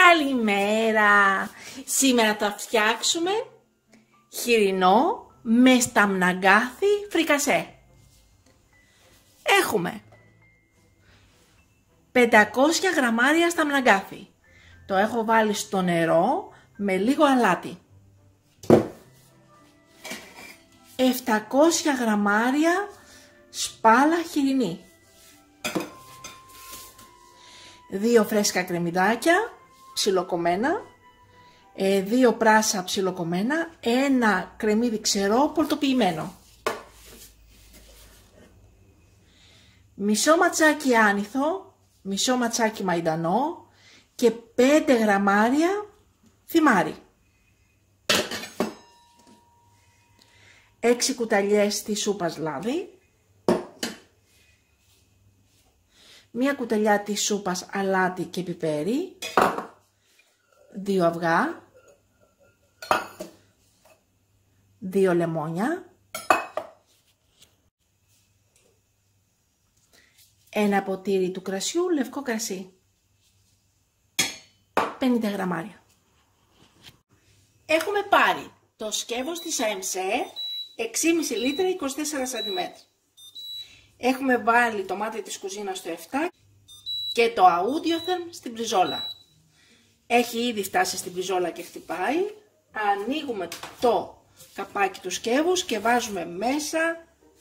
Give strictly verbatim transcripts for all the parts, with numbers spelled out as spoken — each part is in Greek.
Καλημέρα! Σήμερα θα φτιάξουμε χοιρινό με σταμναγκάθι φρικασέ. Έχουμε πεντακόσια γραμμάρια σταμναγκάθι. Το έχω βάλει στο νερό με λίγο αλάτι. επτακόσια γραμμάρια σπάλα χοιρινή. δύο φρέσκα κρεμμυδιάκια ψιλοκομμένα, δύο πράσα ψιλοκομμένα, ένα κρεμμύδι ξερό πολτοποιημένο, μισό ματσάκι άνιθο, μισό ματσάκι μαϊντανό και πέντε γραμμάρια θυμάρι. έξι κουταλιές της σούπας λάδι, μία κουταλιά της σούπας αλάτι και πιπέρι, δύο αυγά, δύο λεμόνια, ένα ποτήρι του κρασιού λευκό κρασί, πενήντα γραμμάρια. Έχουμε πάρει το σκεύος της έι εμ σι έξι κόμμα πέντε λίτρα είκοσι τέσσερα σαντιμέτρα. Έχουμε βάλει το μάτι της κουζίνας στο επτά και το αούντιοθερμ στην πριζόλα. Έχει ήδη φτάσει στην πριζόλα και χτυπάει. Ανοίγουμε το καπάκι του σκεύους και βάζουμε μέσα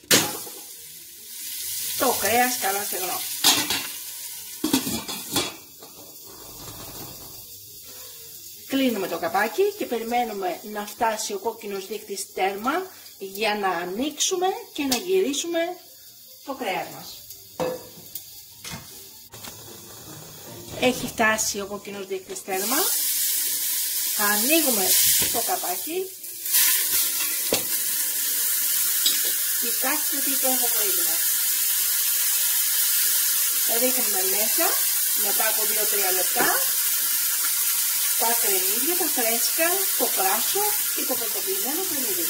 το κρέας καλά στεγνό. Κλείνουμε το καπάκι και περιμένουμε να φτάσει ο κόκκινος δείκτης τέρμα για να ανοίξουμε και να γυρίσουμε το κρέας μας. Έχει φτάσει ο κόκκινος δείκτης τέρμα. Ανοίγουμε το καπάκι. Κοιτάξτε τι το έχω προηγούμενο. Ρίχνουμε μέσα, μετά από δύο με τρία λεπτά, τα κρεμμύδια, τα φρέσκα, το πράσο και το πολτοποιημένο κρεμμύδι.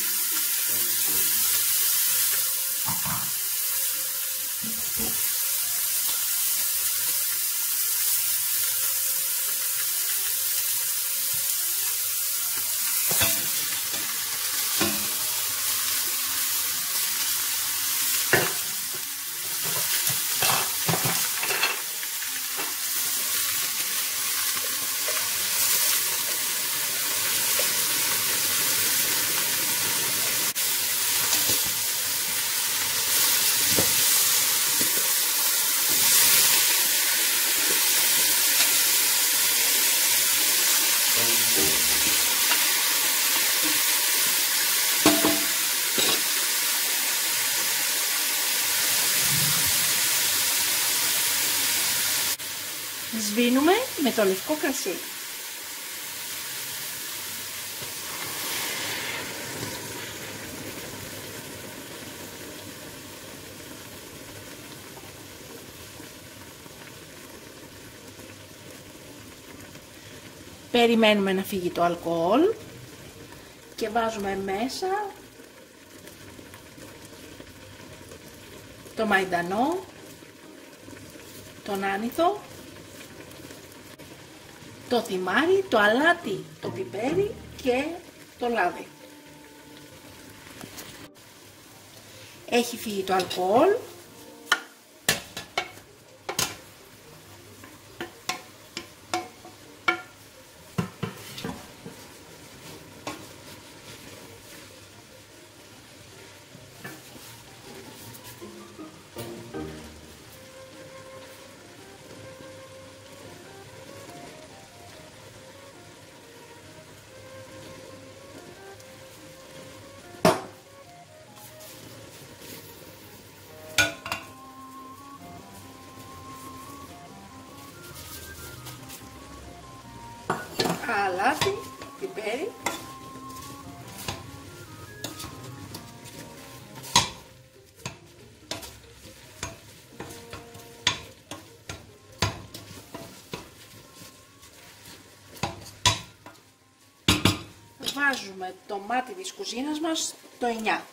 Σβήνουμε με το λευκό κρασί. Περιμένουμε να φύγει το αλκοόλ και βάζουμε μέσα το μαϊντανό, τον άνιθο, το θυμάρι, το αλάτι, το πιπέρι και το λάδι. Έχει φύγει το αλκοόλ. Αλάτι, πιπέρι, βάζουμε το μάτι της κουζίνας μας το εννιά.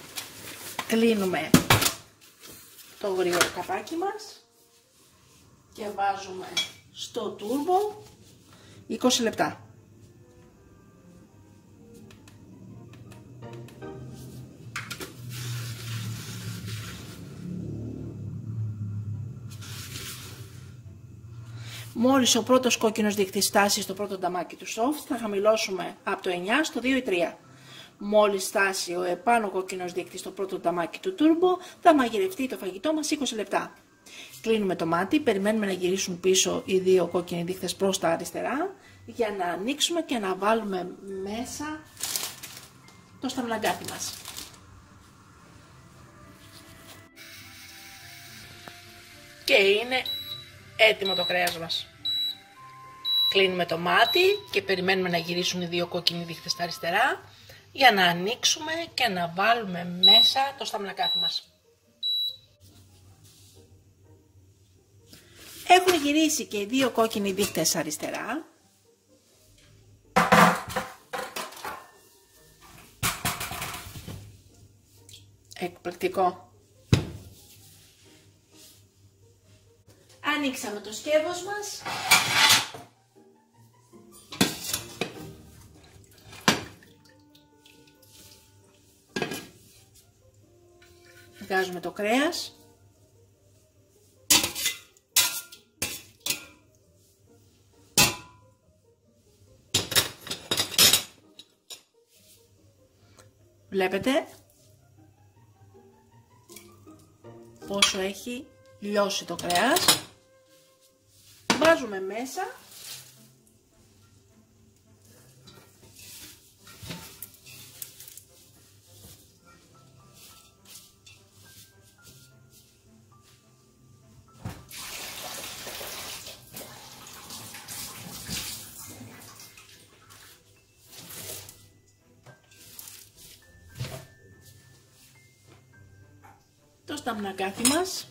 Κλείνουμε το γρήγορο καπάκι μας και βάζουμε στο τούρμπο είκοσι λεπτά. Μόλις ο πρώτος κόκκινος δείκτης φτάσει στο πρώτο νταμάκι του soft, θα χαμηλώσουμε από το εννιά στο δύο ή τρία. Μόλις φτάσει ο επάνω κόκκινος δείκτης στο πρώτο νταμάκι του turbo, θα μαγειρευτεί το φαγητό μας είκοσι λεπτά. Κλείνουμε το μάτι, περιμένουμε να γυρίσουν πίσω οι δύο κόκκινοι δείκτες προς τα αριστερά, για να ανοίξουμε και να βάλουμε μέσα το σταμναγκάθι μας. Και είναι έτοιμο το κρέας μας. Κλείνουμε το μάτι και περιμένουμε να γυρίσουν οι δύο κόκκινοι δείκτες στα αριστερά, για να ανοίξουμε και να βάλουμε μέσα το σταμναγκάθι μας. Έχουν γυρίσει και οι δύο κόκκινοι δείκτες αριστερά. Εκπληκτικό. Ανοίξαμε το σκεύος μας. Βγάζουμε το κρέας. Βλέπετε πόσο έχει λιώσει το κρέας. Βάζουμε μέσα το σταμναγκάθι μας.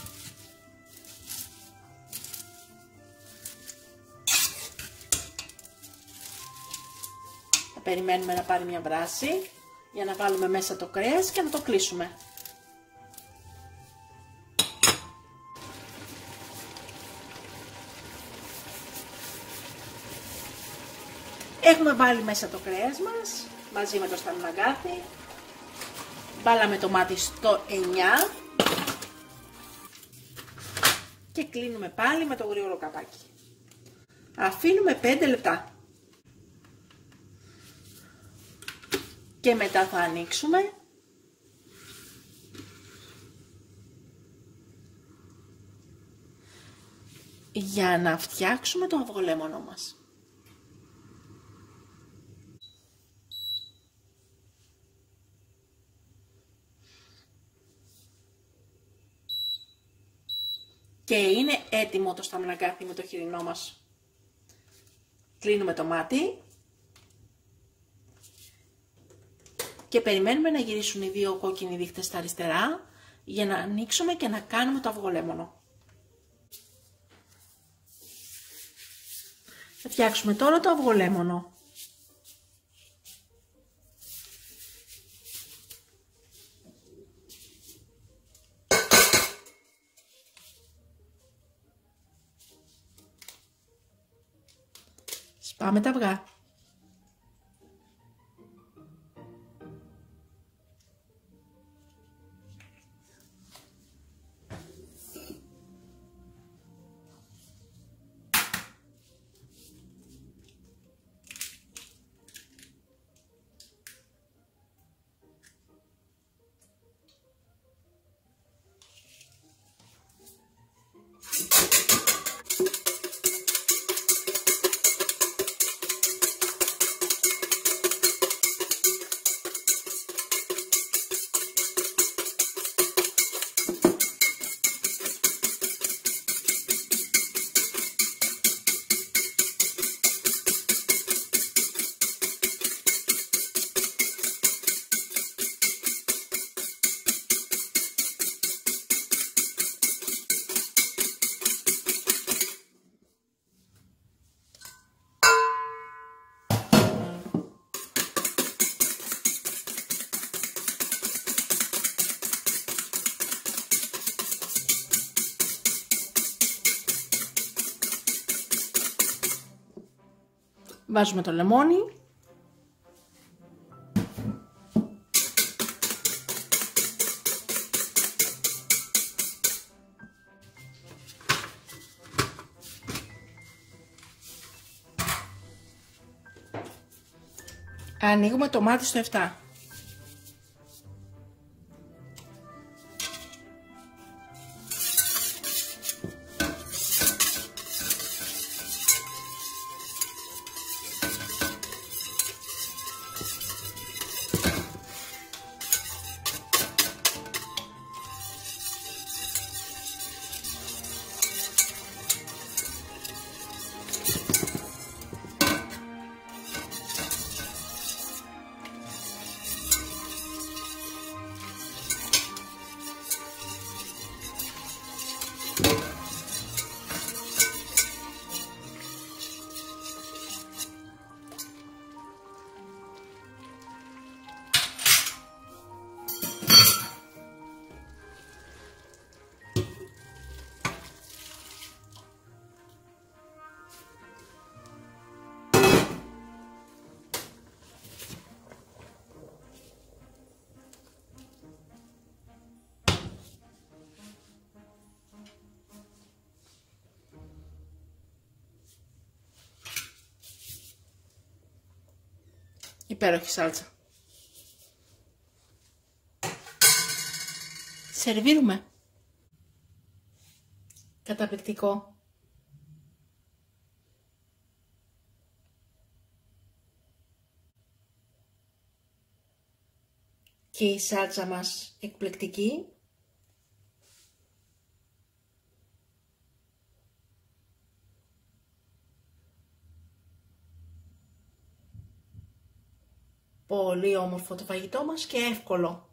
Θα περιμένουμε να πάρει μια βράση για να βάλουμε μέσα το κρέας και να το κλείσουμε. Έχουμε βάλει μέσα το κρέας μας μαζί με το σταμναγκάθι. Βάλαμε το μάτι στο εννιά και κλείνουμε πάλι με το γρήγορο καπάκι. Αφήνουμε πέντε λεπτά. Και μετά θα ανοίξουμε για να φτιάξουμε το αυγολέμονο μας. Και είναι έτοιμο το σταμναγκάθι με το χοιρινό μας. Κλείνουμε το μάτι και περιμένουμε να γυρίσουν οι δύο κόκκινοι δείκτες στα αριστερά για να ανοίξουμε και να κάνουμε το αυγολέμονο. Θα φτιάξουμε τώρα το αυγολέμονο. Σπάμε τα αυγά. Βάζουμε το λεμόνι. Ανοίγουμε το μάτι στο επτά. Υπέροχη σάλτσα. Σερβίρουμε. Καταπληκτικό. Και η σάλτσα μας εκπληκτική. Πολύ όμορφο το φαγητό μας και εύκολο.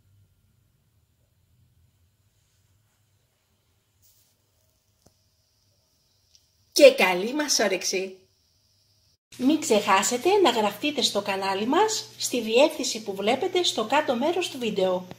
Και καλή μας όρεξη! Μην ξεχάσετε να γραφτείτε στο κανάλι μας στη διεύθυνση που βλέπετε στο κάτω μέρος του βίντεο.